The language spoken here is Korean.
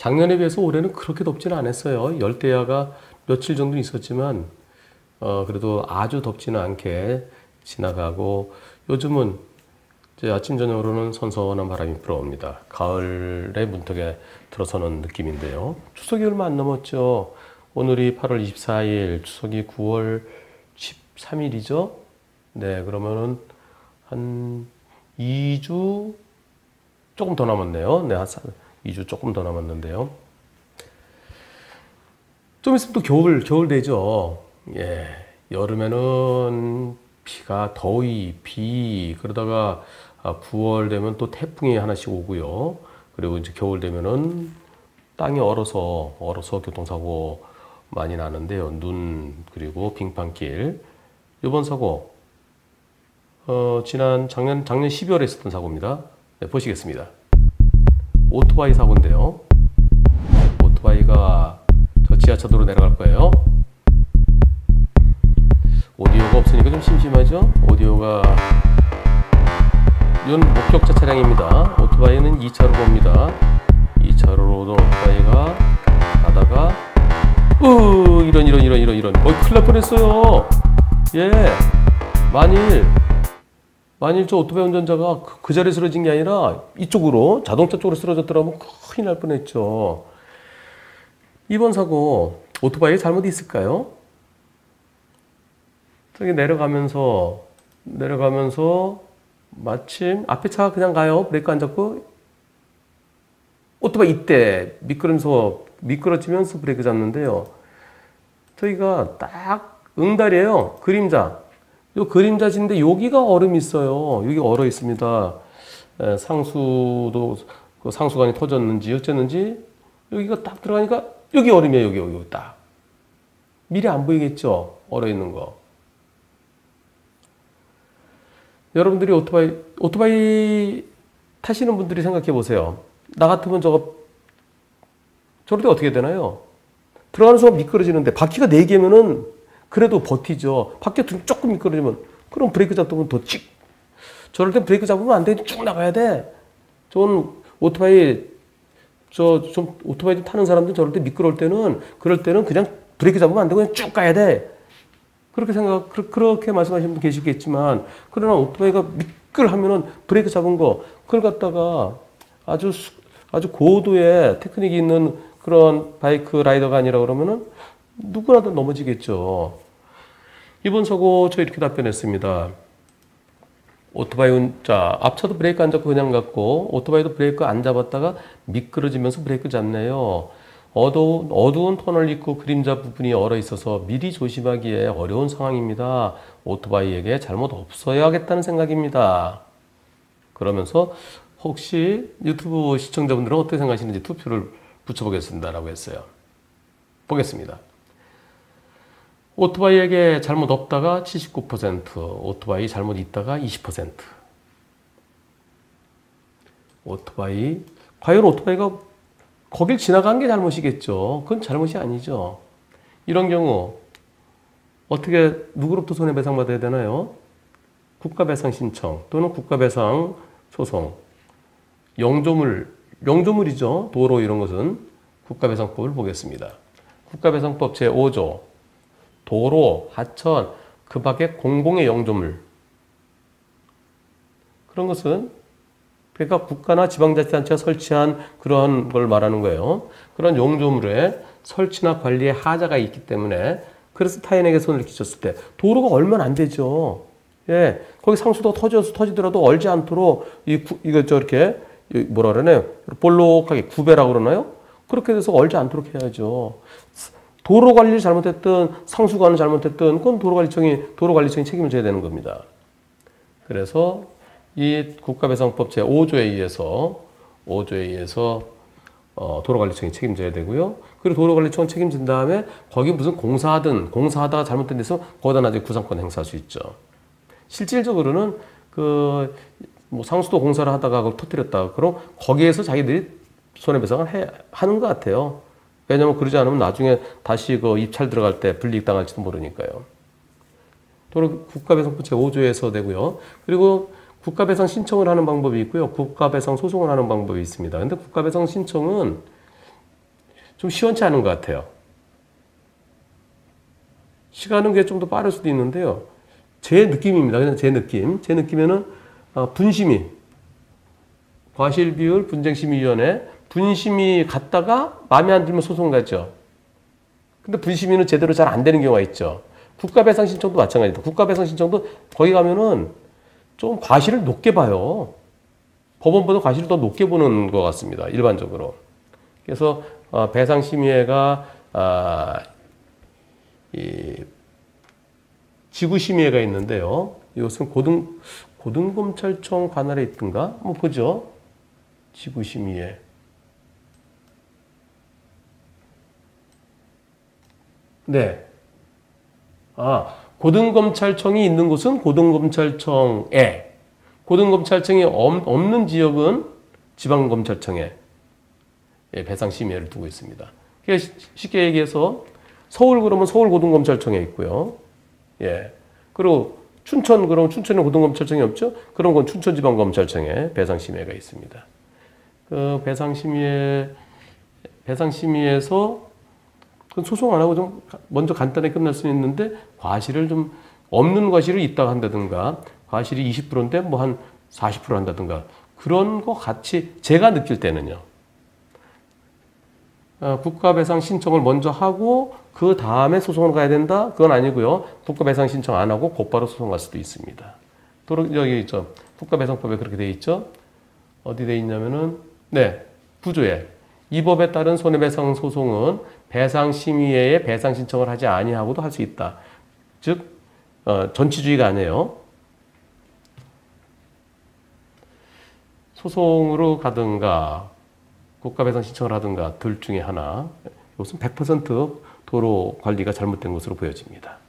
작년에 비해서 올해는 그렇게 덥지는 않았어요. 열대야가 며칠 정도 있었지만 그래도 아주 덥지는 않게 지나가고 요즘은 이제 아침 저녁으로는 선선한 바람이 불어옵니다. 가을의 문턱에 들어서는 느낌인데요. 추석이 얼마 안 남았죠. 오늘이 8월 24일, 추석이 9월 13일이죠. 네, 그러면은 한 2주 조금 더 남았네요. 네, 한 2주 조금 더 남았는데요. 좀 있으면 또 겨울 되죠. 예, 여름에는 비가 더위, 비 그러다가 9월 되면 또 태풍이 하나씩 오고요. 그리고 이제 겨울 되면은 땅이 얼어서 교통사고 많이 나는데요. 눈 그리고 빙판길. 이번 사고 작년 12월에 있었던 사고입니다. 네, 보시겠습니다. 오토바이 사고인데요. 오토바이가 저 지하차도로 내려갈 거예요. 오디오가 없으니까 좀 심심하죠? 오디오가 이건 목격자 차량입니다. 오토바이는 2차로로 옵니다. 2차로로 오던 오토바이가 가다가 이런 큰일 날 뻔했어요. 예, 만일 저 오토바이 운전자가 그 자리에 쓰러진 게 아니라 이쪽으로 자동차 쪽으로 쓰러졌더라면 큰일 날 뻔했죠. 이번 사고 오토바이에 잘못이 있을까요? 저기 내려가면서 마침 앞에 차가 그냥 가요. 브레이크 안 잡고 오토바이 이때 미끄러지면서 브레이크 잡는데요. 저희가 딱 응달이에요. 그림자. 요 그림자진데 여기가 얼음이 있어요. 여기 얼어 있습니다. 상수관이 터졌는지 어쨌는지 여기가 딱 들어가니까 여기 얼음이에요. 여기 딱. 미리 안 보이겠죠? 얼어 있는 거. 여러분들이 오토바이 타시는 분들이 생각해 보세요. 나 같으면 저럴 때 어떻게 되나요? 들어가는 순간 미끄러지는데 바퀴가 4개면은 그래도 버티죠. 바퀴가 조금 미끄러지면 그럼 브레이크 잡으면 저럴 때 브레이크 잡으면 안 돼. 쭉 나가야 돼. 오토바이 좀 타는 사람들 저럴 때 그럴 때는 그냥 브레이크 잡으면 안 되고 그냥 쭉 가야 돼. 그렇게 말씀하시는 분 계시겠지만, 그러나 오토바이가 미끌하면은 브레이크 잡은 거, 그걸 갖다가 아주 고도의 테크닉이 있는 그런 바이크 라이더가 아니라 그러면은 누구나 다 넘어지겠죠. 이번 사고 저 이렇게 답변했습니다. 오토바이 앞차도 브레이크 안 잡고 그냥 갔고, 오토바이도 브레이크 안 잡았다가 미끄러지면서 브레이크 잡네요. 어두운 터널 입구 그림자 부분이 얼어 있어서 미리 조심하기에 어려운 상황입니다. 오토바이에게 잘못 없어야겠다는 생각입니다. 그러면서 혹시 유튜브 시청자분들은 어떻게 생각하시는지 투표를 붙여보겠습니다. 라고 했어요. 보겠습니다. 오토바이에게 잘못 없다가 79%, 오토바이 잘못 있다가 20%. 과연 오토바이가 거길 지나간 게 잘못이겠죠. 그건 잘못이 아니죠. 이런 경우 어떻게 누구로부터 손해배상받아야 되나요? 국가배상 신청 또는 국가배상 소송. 영조물이죠. 도로 이런 것은 국가배상법을 보겠습니다. 국가배상법 제5조 도로, 하천, 그 밖에 공공의 영조물. 그런 것은 그러니까 국가나 지방자치단체가 설치한 그런 걸 말하는 거예요. 그런 용조물에 설치나 관리에 하자가 있기 때문에 그래서 타인에게 손을 끼쳤을 때 도로가 얼면 안 되죠. 예, 거기 상수도가 터지더라도 얼지 않도록 이거 저렇게 뭐라 그러나요? 볼록하게 구배라고 그러나요? 그렇게 돼서 얼지 않도록 해야죠. 도로 관리를 잘못했든 상수관을 잘못했든 그건 도로관리청이 책임을 져야 되는 겁니다. 그래서 이 국가배상법 제5조에 의해서 도로관리청이 책임져야 되고요. 그리고 도로관리청은 책임진 다음에 거기 무슨 공사하다가 잘못된 데서 거기다 나중에 구상권 행사할 수 있죠. 실질적으로는 상수도 공사를 하다가 그걸 터뜨렸다. 그럼 거기에서 자기들이 손해배상을 하는 것 같아요. 왜냐면 그러지 않으면 나중에 다시 입찰 들어갈 때 불이익 당할지도 모르니까요. 국가배상법 제5조에서 되고요. 그리고 국가배상 신청을 하는 방법이 있고요. 국가배상 소송을 하는 방법이 있습니다. 근데 국가배상 신청은 좀 시원치 않은 것 같아요. 시간은 그게 좀 더 빠를 수도 있는데요. 제 느낌입니다. 그냥 제 느낌. 제 느낌에는 분심이 과실비율 분쟁심의위원회 분심이 갔다가 마음에 안 들면 소송 가죠. 근데 분심위는 제대로 잘 안 되는 경우가 있죠. 국가배상 신청도 마찬가지다. 국가배상 신청도 거기 가면은 좀 과실을 높게 봐요. 법원보다 과실을 더 높게 보는 것 같습니다. 일반적으로. 그래서 배상심의회가 이 지구심의회가 있는데요. 이것은 고등검찰청 관할에 있던가? 한번 보죠. 지구심의회. 네. 고등검찰청이 있는 곳은 고등검찰청에, 고등검찰청이 없는 지역은 지방검찰청에 배상심의회를 두고 있습니다. 쉽게 얘기해서 서울 그러면 서울고등검찰청에 있고요. 예. 그리고 춘천 그러면 춘천에 고등검찰청이 없죠? 그런 건 춘천지방검찰청에 배상심의회가 있습니다. 그 배상심의에서 소송 안 하고 좀 먼저 간단하게 끝날 수 있는데 과실을 좀 없는 과실이 있다고 한다든가 과실이 20%인데 뭐 한 40% 한다든가 그런 거 같이 제가 느낄 때는요. 국가배상 신청을 먼저 하고 그 다음에 소송을 가야 된다? 그건 아니고요. 국가배상 신청 안 하고 곧바로 소송 갈 수도 있습니다. 여기 있죠. 국가배상법에 그렇게 돼 있죠. 어디 돼 있냐면은 네, 구조에 이 법에 따른 손해배상 소송은 배상심의회에 배상 신청을 하지 아니하고도 할 수 있다. 즉 전치주의가 아니에요. 소송으로 가든가 국가배상 신청을 하든가 둘 중에 하나. 이것은 100% 도로 관리가 잘못된 것으로 보여집니다.